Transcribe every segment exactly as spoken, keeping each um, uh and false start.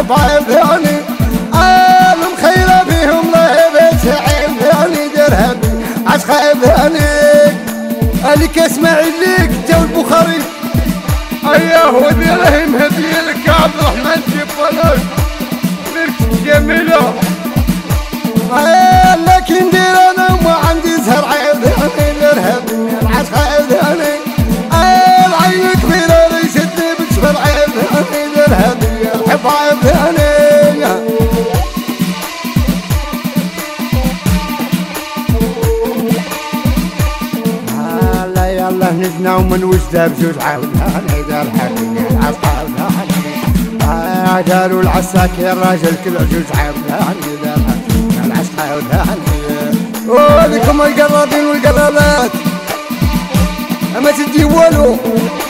حبايب ثاني المخيلة فيهم لهبت عيب ثاني درهم عشقايب ثاني عليك اسمع ليك جو البخاري اياه وديرهم هدية لك عبد الرحمن جبلك لك جميلة لكن دير انا وما عندي زهر عيب ثاني درهم عشقايب ثاني العين كبيرة ليستني بتشبر عيب ثاني درهم حبايب ثاني يلا نجنا ومن وجده بجوج عاودها دار حبيبي العصا ولا داروا العساكر راجل كل عجوز عاودها دار العصا ولا ولكم القرابين والقرابات اما تدي والو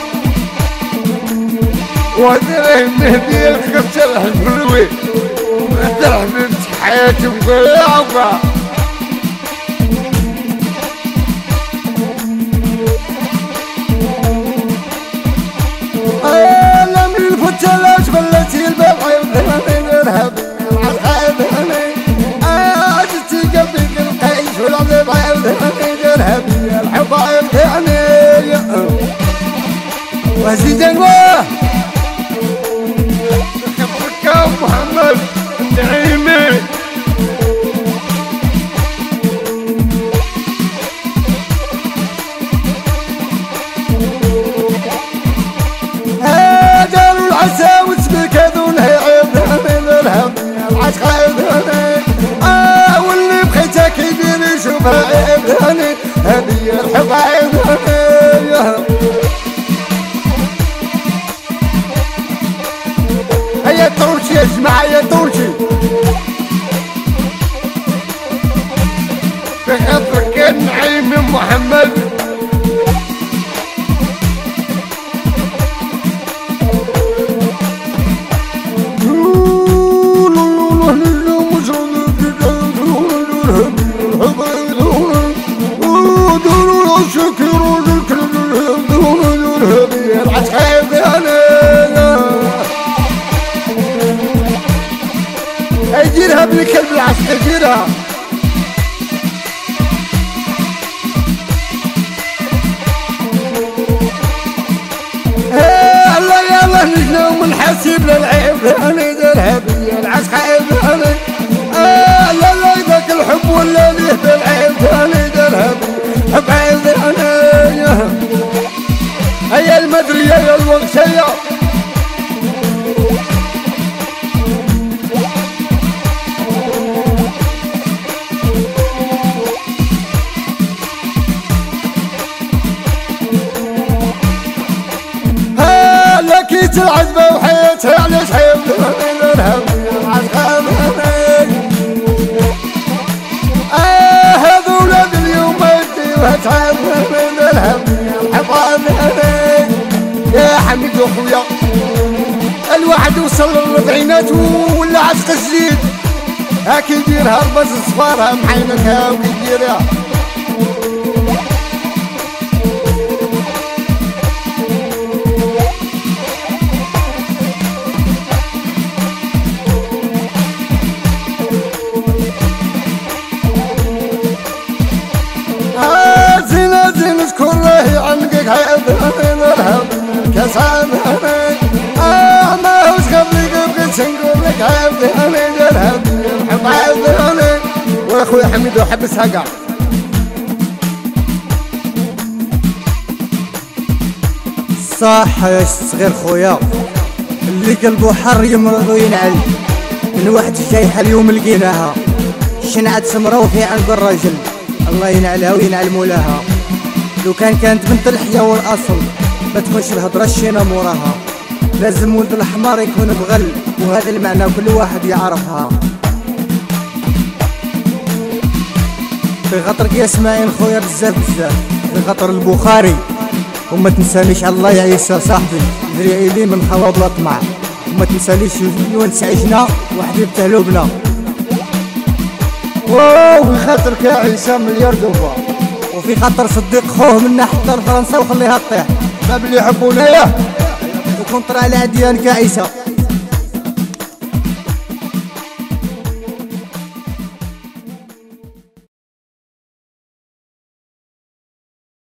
ودرهم نهدي الخسر الحلوي درهم بنت حياتي وقلعبه تلاش بلتي الباب عيب ثاني درهم عالعيب ثاني عجزتي قبلك القيش والعذاب عيب ثاني درهم الحب عيب ثاني وزيد الله خبرك يا محمد النعيمي عساوي تبكذون هي عيب ثاني درهم العشق عيب ثاني اه واللي بخيتك يدير يشوفها عيب ثاني هذه الحب عيب ثاني هيا تورشي يا جماعة يا تورشي بخاطرك النعيم محمد اجيرها بالكلب العسكر اجيرها الله يلا نجنا ومن حسيب للعيب ثاني درهم العسكر عيب ثاني لا لا ذاك الحب ولا ليه بالعيب ثاني درهم حب عيب ثاني هيا المدرية يا الوغشية ها لكيت العذبة وحياتها علاش حيب ثاني درهم عالقام ثاني اه هذا ولاد اليوم يديوها تعب ثاني درهم حباب ثاني يا حميد اخويا الواحد وصل للربعينات ولا عشق جديد هاك يديرها البز صفارها محينكها ويديرها آه زينة زينة شكون راهي عنقك عيب ثاني درهم كسعب ثاني آه ما هوش قبلك بغيت نقول لك عيب ثاني درهم حب عيب ثاني واخويا حميد وحبسها كاع صح يا صغير خويا اللي قلبو حر يمرض وينعل من واحد الجايحة اليوم لقيناها شنعت سمرة وفي عنق الراجل الله ينعلها وينعل مولاها لو كان كانت بنت الحياة والاصل ما تكونش الهضرة الشينة موراها لازم ولد الحمار يكون بغل وهذا المعنى كل واحد يعرفها في خاطرك يا اسماعيل خويا بزاف بزاف في خاطر البخاري وما تنسانيش الله يعيش صاحبي دري لي من خوا بلا طمع وما تنسانيش يونس عشنا وحدي بتهلوبنا واو في خاطرك يا عيسى مليار دوبا وفي خاطر صديق خوه منا حتى لفرنسا وخليها تطيح باب اللي يحبونا ياه وكونطرا على عديانك يا عيسى